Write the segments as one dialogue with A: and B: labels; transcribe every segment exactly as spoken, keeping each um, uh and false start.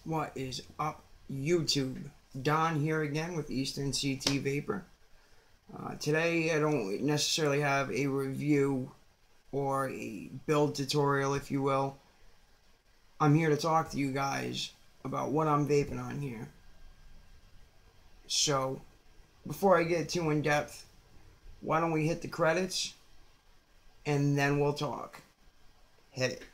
A: What is up, YouTube? Don here again with Eastern C T Vapor. Uh, today I don't necessarily have a review or a build tutorial, if you will. I'm here to talk to you guys about what I'm vaping on here. So, before I get too in depth, why don't we hit the credits and then we'll talk. Hit it.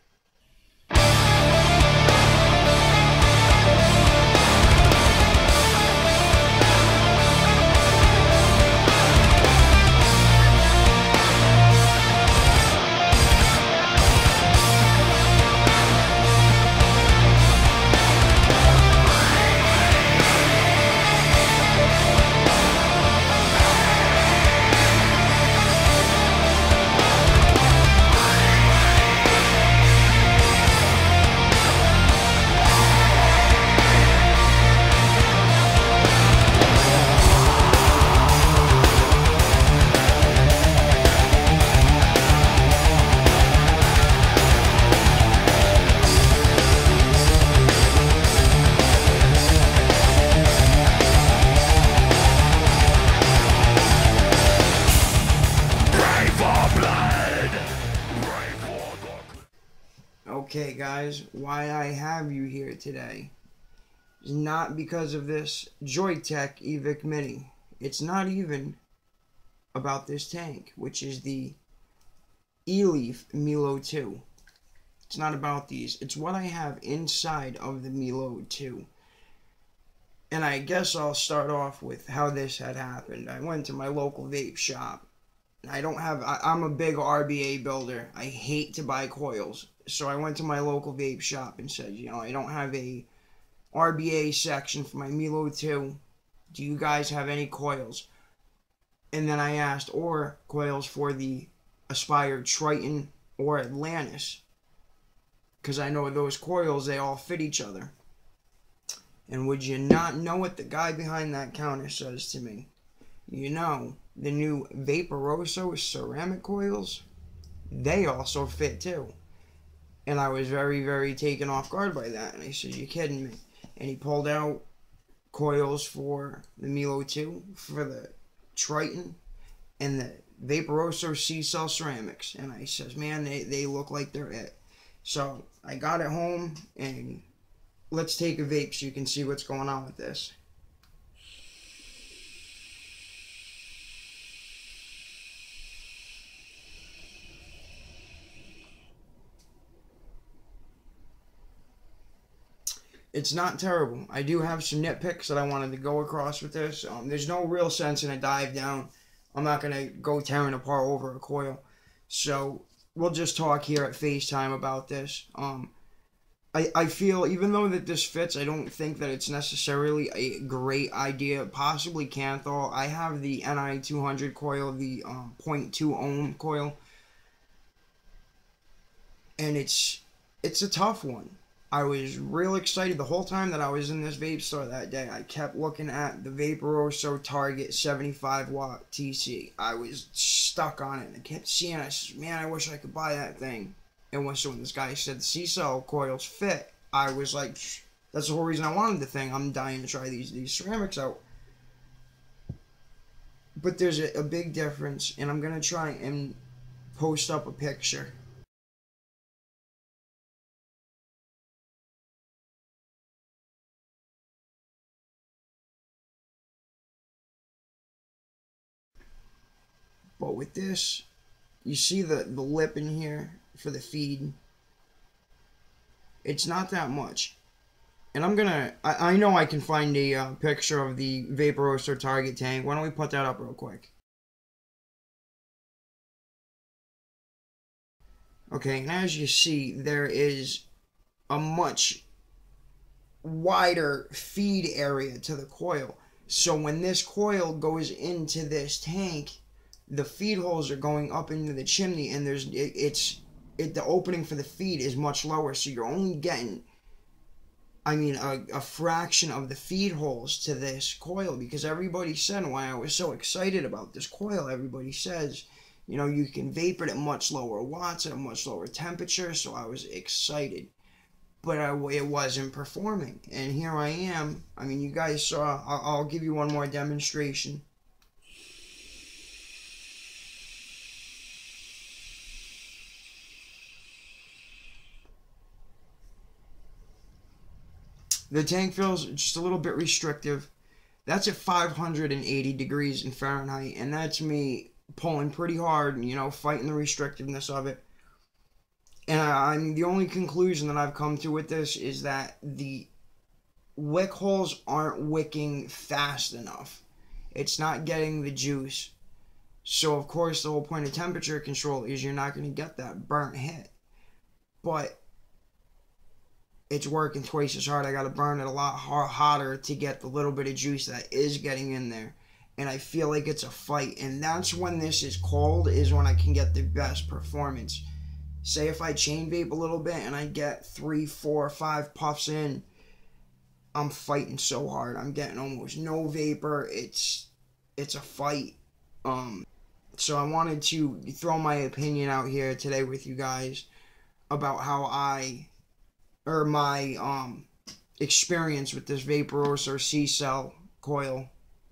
A: Okay guys, why I have you here today is not because of this Joytech eLeaf Mini. It's not even about this tank, which is the eLeaf Melo two. It's not about these. It's what I have inside of the Melo two. And I guess I'll start off with how this had happened. I went to my local vape shop. I don't have, I, I'm a big R B A builder. I hate to buy coils. So I went to my local vape shop and said, you know, I don't have a R B A section for my Melo two. Do you guys have any coils? And then I asked, or coils for the Aspire Triton or Atlantis. Because I know those coils, they all fit each other. And would you not know what the guy behind that counter says to me? You know, the new Vaporesso Ceramic Coils, they also fit too. And I was very, very taken off guard by that. And I said, you kidding me? And he pulled out coils for the Melo two, for the Triton, and the Vaporesso Ccell Ceramics. And I says, man, they, they look like they're it. So I got it home, and let's take a vape so you can see what's going on with this. It's not terrible. I do have some nitpicks that I wanted to go across with this. Um, there's no real sense in a dive down. I'm not going to go tearing apart over a coil. So we'll just talk here at FaceTime about this. Um, I, I feel, even though that this fits, I don't think that it's necessarily a great idea. Possibly Canthol. I have the Ni two hundred coil, the um, zero point two ohm coil. And it's it's a tough one. I was real excited the whole time that I was in this vape store that day. I kept looking at the Vaporesso Target seventy-five watt T C. I was stuck on it. I kept seeing it. I said, man, I wish I could buy that thing. And when, so when this guy said the Ccell coils fit, I was like, that's the whole reason I wanted the thing. I'm dying to try these, these ceramics out. But there's a, a big difference, and I'm going to try and post up a picture. But with this, you see the, the lip in here for the feed. It's not that much. And I'm gonna, I, I know I can find a uh, picture of the Vaporesso Target Tank. Why don't we put that up real quick? Okay, and as you see, there is a much wider feed area to the coil. So when this coil goes into this tank, the feed holes are going up into the chimney, and there's it, it's it the opening for the feed is much lower, so you're only getting, I mean, a, a fraction of the feed holes to this coil. Because everybody said, why I was so excited about this coil, everybody says, you know, you can vape it at much lower watts, at a much lower temperature, so I was excited. but I, it wasn't performing. And here I am. I mean, you guys saw. I'll, I'll give you one more demonstration. The tank feels just a little bit restrictive. That's at five hundred eighty degrees in Fahrenheit, and that's me pulling pretty hard, you know, fighting the restrictiveness of it. And I, I mean, the only conclusion that I've come to with this is that the wick holes aren't wicking fast enough. It's not getting the juice. So, of course, the whole point of temperature control is you're not going to get that burnt hit. But it's working twice as hard. I got to burn it a lot hotter to get the little bit of juice that is getting in there. And I feel like it's a fight. And that's when this is cold, is when I can get the best performance. Say if I chain vape a little bit and I get three, four, five puffs in, I'm fighting so hard. I'm getting almost no vapor. It's it's a fight. Um, so I wanted to throw my opinion out here today with you guys about how I... or my um, experience with this Vaporesso Ccell coil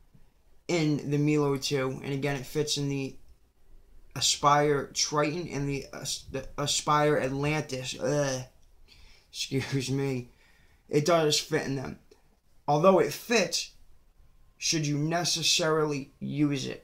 A: in the Melo two. And again, it fits in the Aspire Triton and the, uh, the Aspire Atlantis. Ugh. Excuse me. It does fit in them. Although it fits, should you necessarily use it?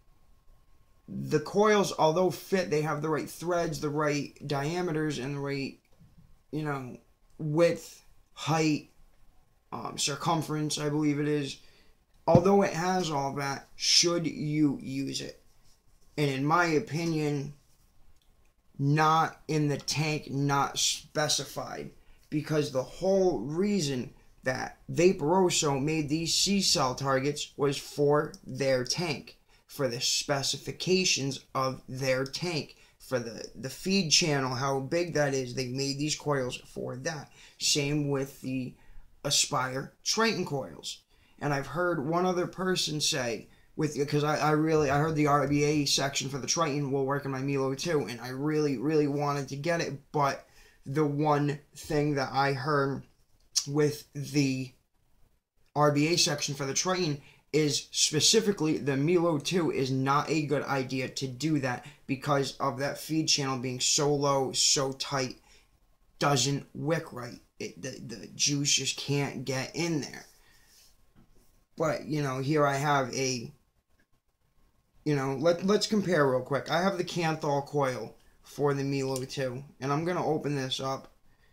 A: The coils, although fit, they have the right threads, the right diameters, and the right, you know, width, height, um, circumference, I believe it is. Although it has all that, should you use it? And in my opinion, not in the tank, not specified. Because the whole reason that Vaporesso made these Ccell targets was for their tank. For the specifications of their tank. For the, the feed channel, how big that is, they made these coils for that. Same with the Aspire Triton coils. And I've heard one other person say, with because I, I really, I heard the R B A section for the Triton will work in my Melo too, and I really, really wanted to get it, but the one thing that I heard with the R B A section for the Triton is specifically the Melo two is not a good idea to do that because of that feed channel being so low, so tight, doesn't wick right. It, the, the juice just can't get in there. But, you know, here I have a, you know, let, let's compare real quick. I have the Kanthal coil for the Melo two, and I'm going to open this up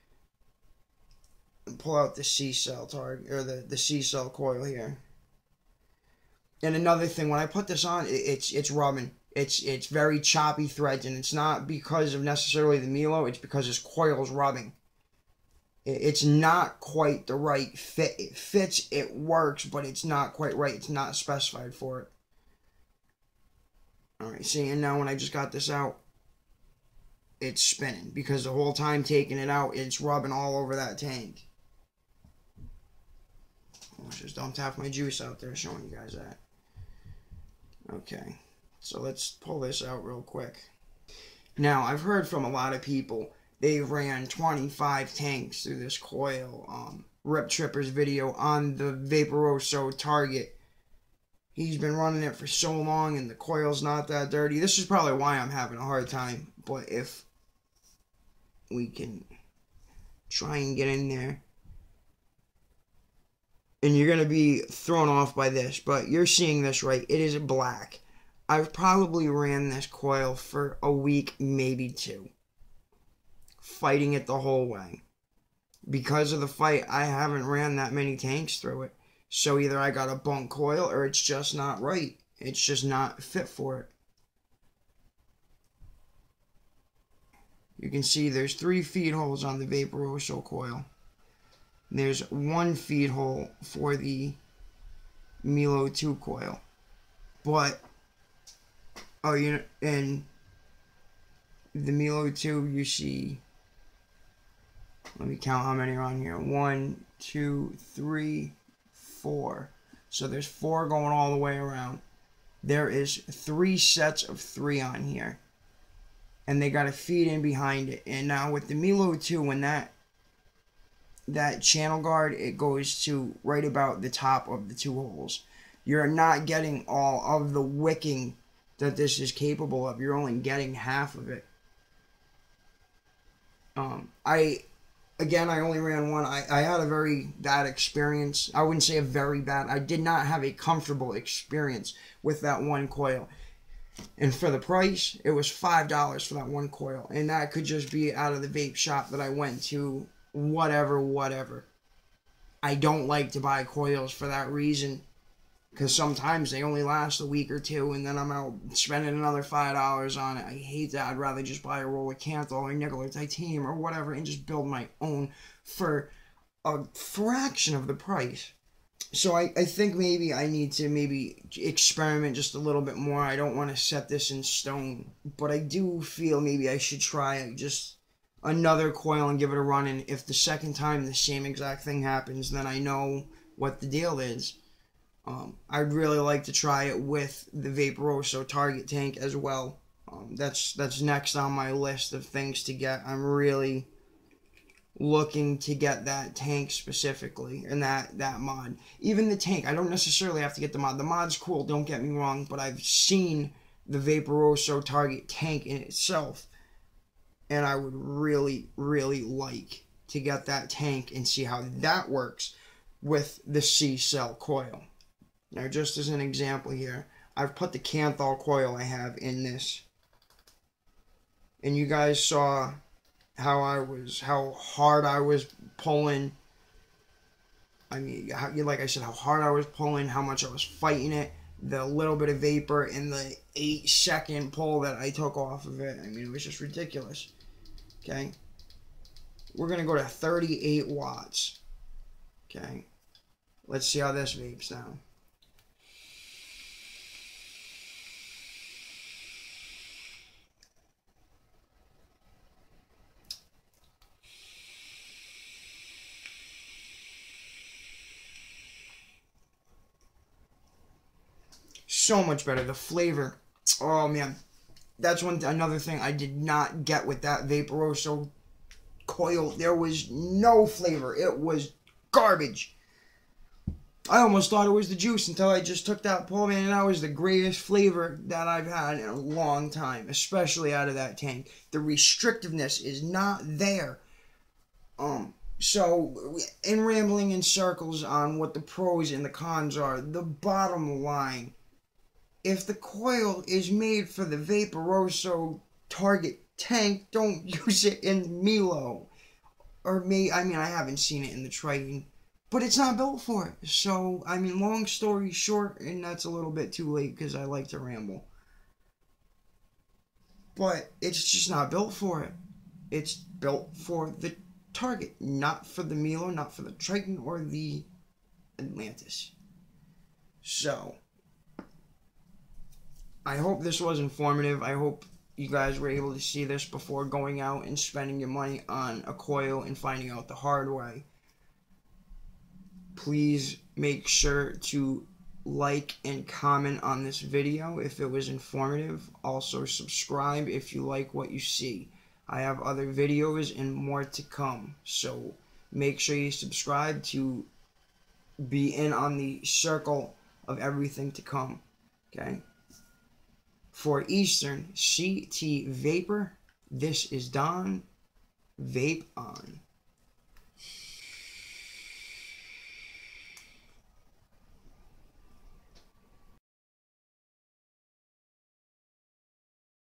A: and pull out the Ccell target, or the, the Ccell coil here. And another thing, when I put this on, it, it's it's rubbing. It's it's very choppy threads, and it's not because of necessarily the Melo. It's because this coil's rubbing. It, it's not quite the right fit. It fits, it works, but it's not quite right. It's not specified for it. All right, see, and now when I just got this out, it's spinning because the whole time taking it out, it's rubbing all over that tank. I just dumped half my juice out there, showing you guys that. Okay, so let's pull this out real quick. Now, I've heard from a lot of people, they ran twenty-five tanks through this coil. Um, Rip Tripper's video on the Vaporesso Target. He's been running it for so long, and the coil's not that dirty. This is probably why I'm having a hard time, but if we can try and get in there. And you're going to be thrown off by this, but you're seeing this right. It is black. I've probably ran this coil for a week, maybe two. Fighting it the whole way. Because of the fight, I haven't ran that many tanks through it. So either I got a bunk coil or it's just not right. It's just not fit for it. You can see there's three feed holes on the Vaporesso coil. There's one feed hole for the Melo two coil. But, oh, you know, in the Melo two, you see, let me count how many are on here. One, two, three, four. So there's four going all the way around. There is three sets of three on here. And they got to feed in behind it. And now with the Melo two, when that that channel guard, it goes to right about the top of the two holes. You're not getting all of the wicking that this is capable of. You're only getting half of it. Um, I, again, I only ran one. I, I had a very bad experience. I wouldn't say a very bad. I did not have a comfortable experience with that one coil. And for the price, it was five dollars for that one coil. And that could just be out of the vape shop that I went to, whatever, whatever. I don't like to buy coils for that reason. Because sometimes they only last a week or two, and then I'm out spending another five dollars on it. I hate that. I'd rather just buy a roll of Canthal or nickel or titanium or whatever and just build my own for a fraction of the price. So I, I think maybe I need to maybe experiment just a little bit more. I don't want to set this in stone, but I do feel maybe I should try just another coil and give it a run. And if the second time the same exact thing happens, then I know what the deal is. Um, I'd really like to try it with the Vaporesso Target Tank as well. Um, that's that's next on my list of things to get. I'm really looking to get that tank specifically and that that mod. Even the tank, I don't necessarily have to get the mod. The mod's cool, don't get me wrong, but I've seen the Vaporesso Target Tank in itself, and I would really, really like to get that tank and see how that works with the Ccell coil. Now, just as an example here, I've put the Canthal coil I have in this, and you guys saw how I was, how hard I was pulling. I mean, how, like I said, how hard I was pulling, how much I was fighting it, the little bit of vapor, and the eight second pull that I took off of it. I mean, it was just ridiculous. Okay, we're gonna go to thirty-eight watts. Okay, let's see how this vapes now. So much better. The flavor, oh man, that's one another thing I did not get with that Vaporesso coil. There was no flavor. It was garbage. I almost thought it was the juice until I just took that pull, man, and that was the greatest flavor that I've had in a long time, especially out of that tank. The restrictiveness is not there. Um, so, in rambling in circles on what the pros and the cons are, the bottom line, if the coil is made for the Vaporesso Target Tank, don't use it in Melo. Or may I mean, I haven't seen it in the Triton, but it's not built for it. So, I mean, long story short, and that's a little bit too late because I like to ramble. But it's just not built for it. It's built for the Target, not for the Melo, not for the Triton or the Atlantis. So, I hope this was informative. I hope you guys were able to see this before going out and spending your money on a coil and finding out the hard way. Please make sure to like and comment on this video if it was informative. Also subscribe if you like what you see. I have other videos and more to come. So make sure you subscribe to be in on the circle of everything to come. Okay? For Eastern C T Vapor, this is Don. Vape on.